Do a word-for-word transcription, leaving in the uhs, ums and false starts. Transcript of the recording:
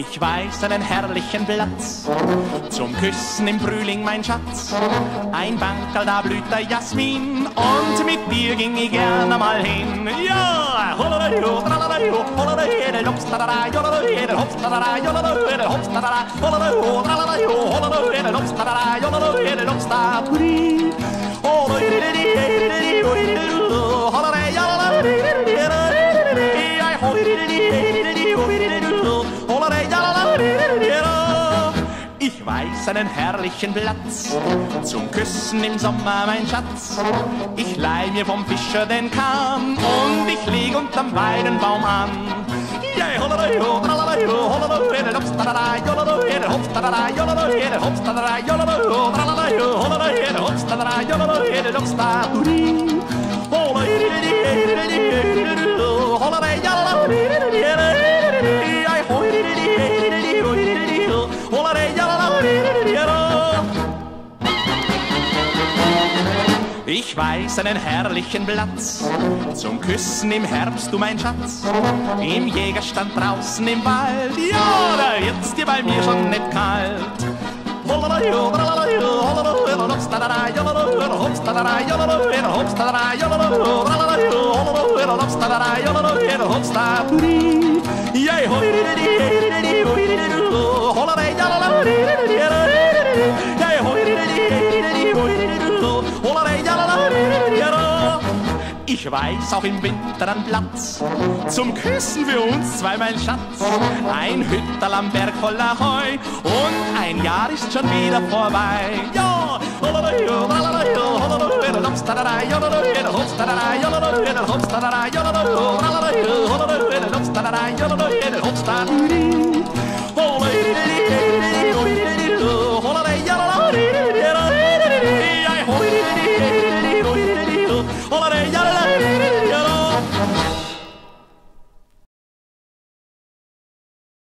Ich weiß einen herrlichen Platz zum Küssen im Frühling, mein Schatz. Ein Bankerl, da blüht der Jasmin und mit dir ging ich gerne mal hin. Ja, holalajo, tralalajo, holalajo, hopstadada, jolalajo, hopstadada, jolalajo, hopstadada, holalajo, tralalajo, holalajo, hopstadada, jolalajo, hopstadada, ich weiß einen herrlichen Platz zum Küssen im Sommer, mein Schatz. Ich leih mir vom Fischer den Kahn und ich lieg unterm Weidenbaum an. Ich weiß einen herrlichen Platz zum Küssen im Herbst, du mein Schatz. Im Jägerstand draußen im Wald, ja, da wird's dir bei mir schon nicht kalt. Ich weiß auch im Winter einen Platz zum Küssen für uns zwei, mein Schatz. Ein Hütterl am Berg voller Heu und ein Jahr ist schon wieder vorbei. Ja,